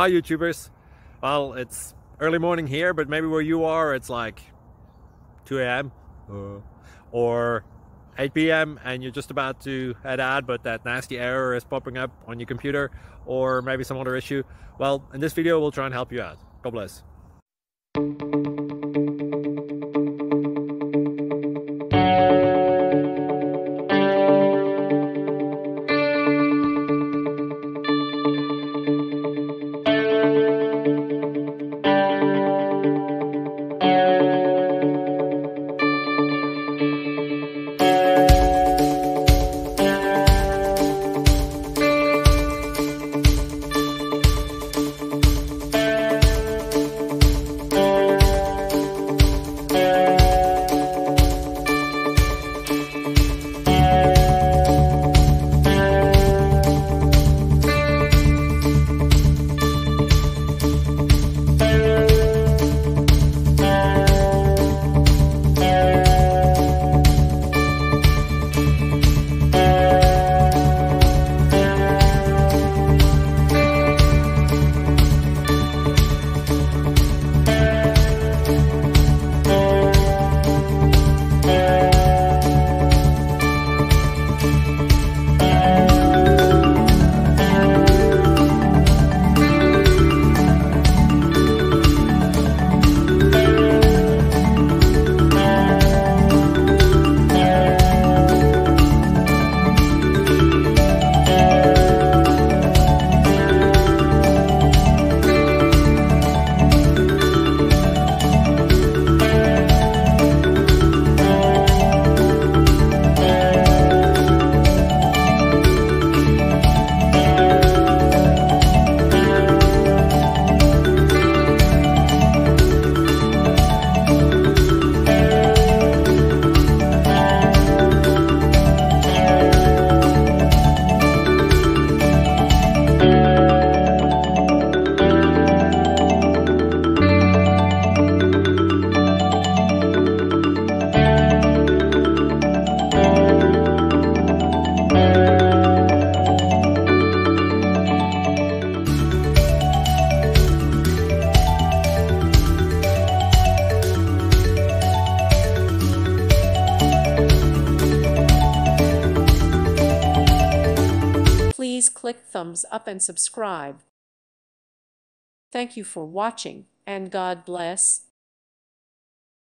Hi YouTubers. Well, it's early morning here, but maybe where you are it's like 2 a.m. or 8 p.m. and you're just about to head out, but that nasty error is popping up on your computer, or maybe some other issue. Well, in this video we'll try and help you out. God bless. Please click thumbs up and subscribe. Thank you for watching, and God bless.